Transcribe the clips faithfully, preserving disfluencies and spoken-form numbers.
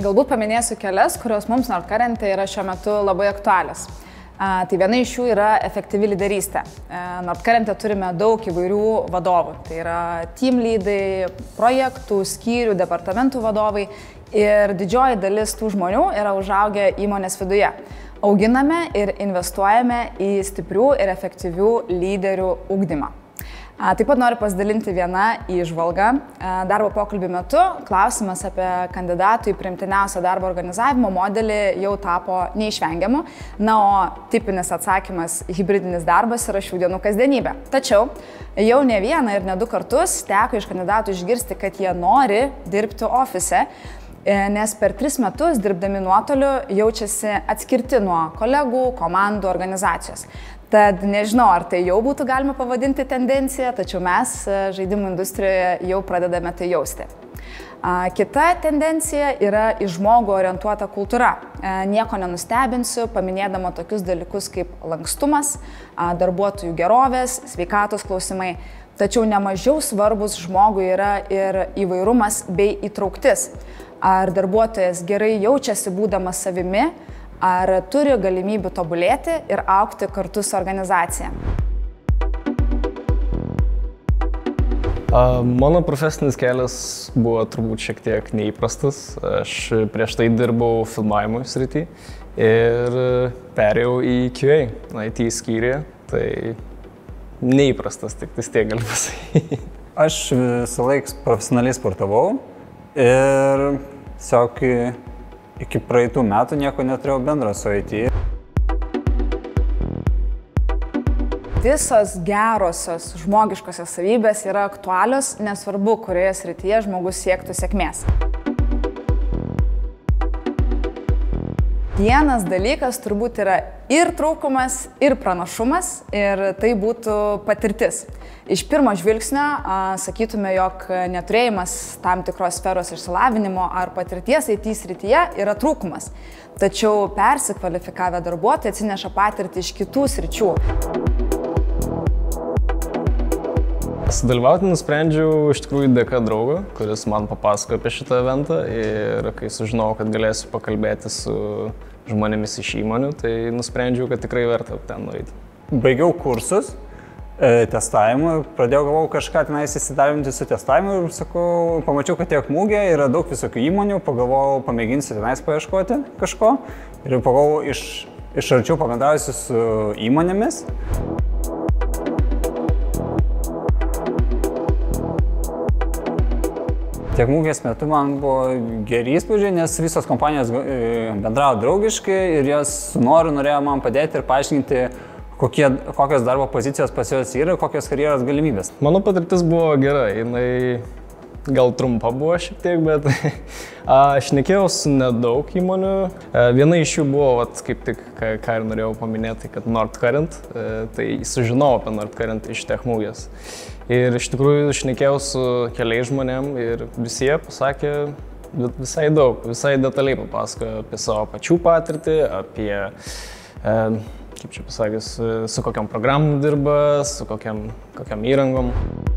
Galbūt paminėsiu kelias, kurios mums Nordcurrent'e yra šiuo metu labai aktualios. A, tai viena iš jų yra efektyvi lyderystė. Nordcurrent'e turime daug įvairių vadovų. Tai yra team leadai, projektų, skyrių, departamentų vadovai ir didžioji dalis tų žmonių yra užaugę įmonės viduje. Auginame ir investuojame į stiprių ir efektyvių lyderių ugdymą. Taip pat noriu pasidalinti vieną įžvalgą. Darbo pokalbių metu klausimas apie kandidatų į priimtiniausią darbo organizavimo modelį jau tapo neišvengiamu. Na, o tipinis atsakymas hybridinis darbas yra šių dienų kasdienybė. Tačiau jau ne vieną ir ne du kartus teko iš kandidatų išgirsti, kad jie nori dirbti ofise, nes per tris metus dirbdami nuotoliu jaučiasi atskirti nuo kolegų, komandų, organizacijos. Tad nežinau, ar tai jau būtų galima pavadinti tendencija, tačiau mes žaidimų industrijoje jau pradedame tai jausti. Kita tendencija yra į žmogų orientuota kultūra. Nieko nenustebinsiu, paminėdama tokius dalykus kaip lankstumas, darbuotojų gerovės, sveikatos klausimai. Tačiau nemažiau svarbus žmogui yra ir įvairumas bei įtrauktis. Ar darbuotojas gerai jaučiasi būdamas savimi, ar turi galimybių tobulėti ir augti kartu su organizacija. Mano profesinis kelias buvo turbūt šiek tiek neįprastas. Aš prieš tai dirbau filmavimo srity ir perėjau į Q A, I T skyriuje. Tai neįprastas, tik vis tiek galiu pasakyti. Aš visą laiką profesionaliai sportavau ir tiesiog iki praeitų metų nieko neturėjau bendro su I T. Visos gerosios žmogiškosios savybės yra aktualios, nesvarbu, kurioje srityje žmogus siektų sėkmės. Vienas dalykas turbūt yra ir trūkumas, ir pranašumas, ir tai būtų patirtis. Iš pirmo žvilgsnio a, sakytume, jog neturėjimas tam tikros sferos išsilavinimo ar patirties I T srityje yra trūkumas. Tačiau persikvalifikavę darbuotojai atsineša patirtį iš kitų sričių. Sudalyvauti nusprendžiau iš tikrųjų dėka draugo, kuris man papasakojo apie šitą eventą ir kai sužinojau, kad galėsiu pakalbėti su žmonėmis iš įmonių, tai nusprendžiau, kad tikrai verta ten nueiti. Baigiau kursus e, testavimų, pradėjau galvau kažką tenais įsidarbinti su testavimu ir sakau, pamačiau, kad tiek mūgė yra daug visokių įmonių, pagalvojau, pamėginsiu tenais paieškoti kažko ir pagalvojau iš, iš arčiau pabendrausiu su įmonėmis. Tiek mūgės metu man buvo geri įspūdžiai, nes visos kompanijos bendravo draugiškai ir jos su noru norėjo man padėti ir paaiškinti, kokie, kokios darbo pozicijos pas jos yra, kokios karjeros galimybės. Mano patirtis buvo gera, jinai gal trumpa buvo šiek tiek, bet aš šnekėjau su nedaug įmonių. Viena iš jų buvo, vat, kaip tik, ką, ką ir norėjau paminėti, kad Nordcurrent, tai sužinojau apie Nordcurrent iš Tech Mugės. Ir iš tikrųjų šnekėjau su keliais žmonėm ir visi jie pasakė visai daug, visai detaliai papasakojo apie savo pačių patirtį, apie, e, kaip čia pasakys, su kokiam programom dirba, su kokiam, kokiam įrangom.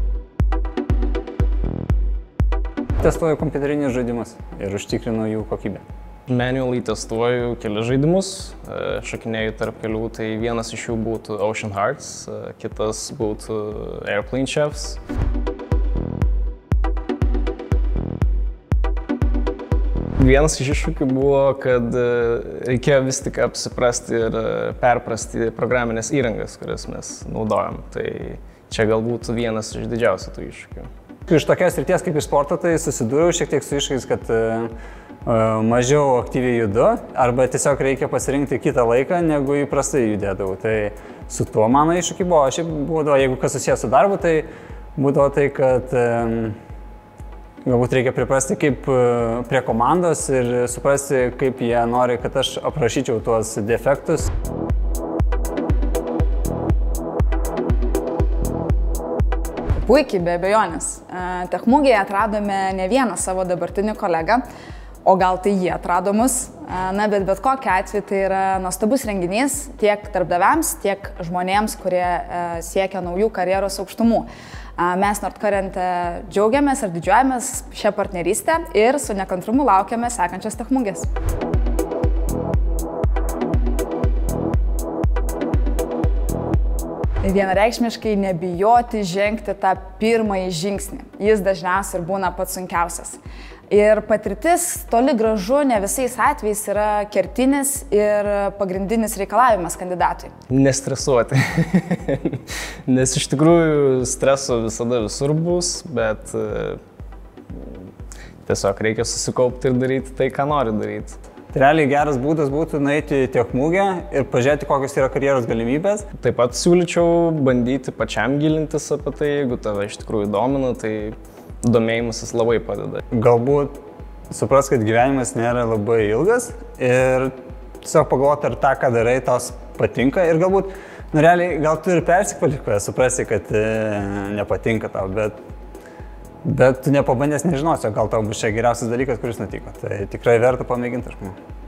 Testuoju kompiuterinius žaidimus ir užtikrinu jų kokybę. Manually testuoju kelias žaidimus, šokinėju tarp kelių, tai vienas iš jų būtų Ocean Hearts, kitas būtų Airplane Chefs. Vienas iš iššūkių buvo, kad reikėjo vis tik apsiprasti ir perprasti programinės įrangas, kurias mes naudojam. Tai čia galbūt vienas iš didžiausių tų iššūkių. Iš tokios srities kaip iš sporto, tai susidūriau šiek tiek su iššūkiais, kad mažiau aktyviai judu, arba tiesiog reikia pasirinkti kitą laiką, negu įprastai judėdavau. Tai su tuo mano iššūkiai buvo. Šiaip būdavo, jeigu kas susijęs su darbu, tai būdavo tai, kad um, galbūt reikia priprasti kaip prie komandos ir suprasti, kaip jie nori, kad aš aprašyčiau tuos defektus. Puikiai, be abejonės. Tech Mugėje atradome ne vieną savo dabartinį kolegą, o gal tai jie atrado mus. Na, bet bet kokiu atveju tai yra nuostabus renginys tiek darbdaviams, tiek žmonėms, kurie siekia naujų karjeros aukštumų. Mes Nordcurrent'e džiaugiamės ir didžiuojamės šią partnerystę ir su nekantrumu laukiame sekančios Tech mugės. Vienareikšmiškai nebijoti žengti tą pirmąjį žingsnį. Jis dažniausiai ir būna pats sunkiausias. Ir patirtis toli gražu ne visais atvejais yra kertinis ir pagrindinis reikalavimas kandidatui. Nestresuoti. Nes iš tikrųjų streso visada visur bus, bet tiesiog reikia susikaupti ir daryti tai, ką nori daryti. Tai realiai geras būdas būtų nueiti į Tech mugę ir pažiūrėti, kokios yra karjeros galimybės. Taip pat siūlyčiau bandyti pačiam gilintis apie tai, jeigu tave iš tikrųjų domina, tai domėjimasis labai padeda. Galbūt supras, kad gyvenimas nėra labai ilgas ir tiesiog pagalvoti, ar tą, ką darai, tos patinka. Ir galbūt, nu realiai, gal tu ir persikvalifikuoji, suprasi, kad e, nepatinka tau, bet, bet tu nepabandęs nežinosi, gal tau bus čia geriausias dalykas, kuris nutiko. Tai tikrai verta pamėginti, aš manau.